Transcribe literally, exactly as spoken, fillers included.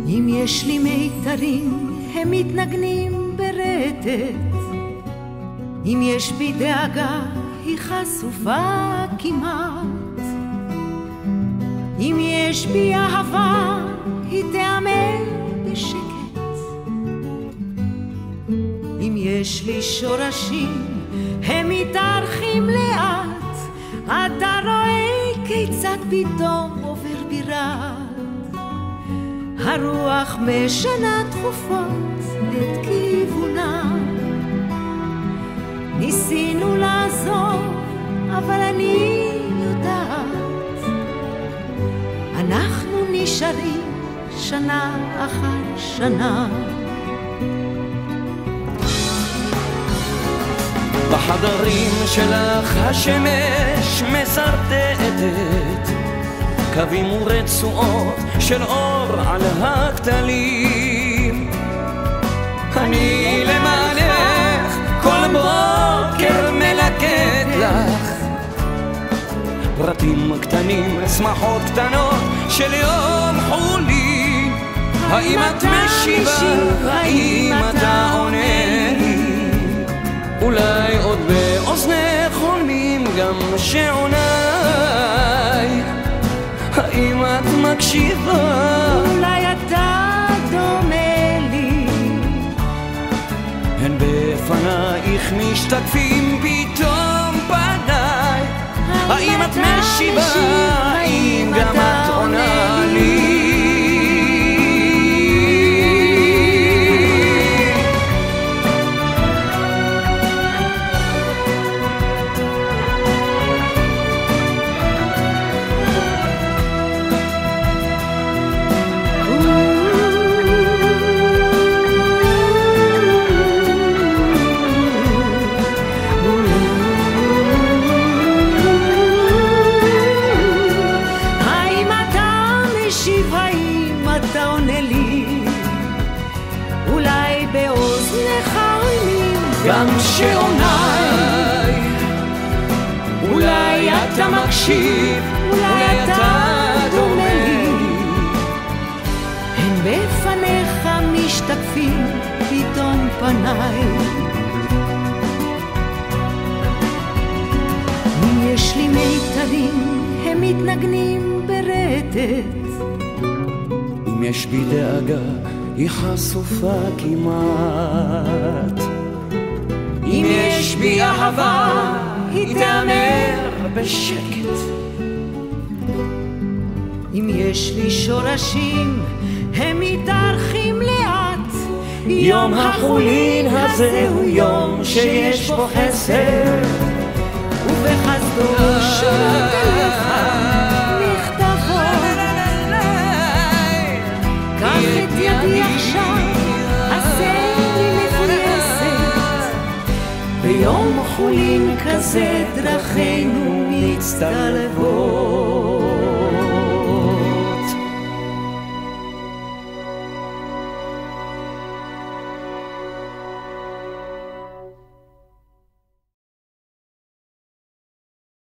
אם יש לי מיתרים הם מתנגנים ברטט, אם יש בי דאגה היא חשופה כמעט, אם יש בי אהבה היא תאמר בשקט, אם יש לי שורשים הם מתארחים לאט, אתה רואה כיצד פתאום עובר בירת, הרוח משנה תכופות את כיוונה, ניסינו לעזור אבל אני יודעת, אנחנו נשארים שנה אחר שנה. בחדרים שלך השמש מסרטטת קווים ורצועות של אור על הכתלים, אני למענך כל בוקר מלקט לך פרטים קטנים, שמחות קטנות של יום חולי, האם את משיבה, האם אתה עונה לי, אולי עוד באוזנך חולמים גם שעוני, האם את מקשיבה, אולי אתה דומה לי, הן בפנייך משתקפים פתאום פניי, האם את משיבה, האם גם את עונה לי, גם שעוני, אולי אתה מקשיב, אולי אתה דומה לי, הם בפניך משתקפים פתאום פניי, אם יש לי מיתרים הם מתנגנים ברטט, אם יש בי דאגה היא חשופה כמעט, אם יש בי אהבה היא תאמר בשקט, אם יש לי שורשים הם מתארחים לאט, יום החולין הזה הוא יום שיש בו חסד, ובחסדו שורות אליך מכתבו, קח את ידי עכשיו עשה לי מפויסת, ביום חולין כזה דרכינו מצטלבות.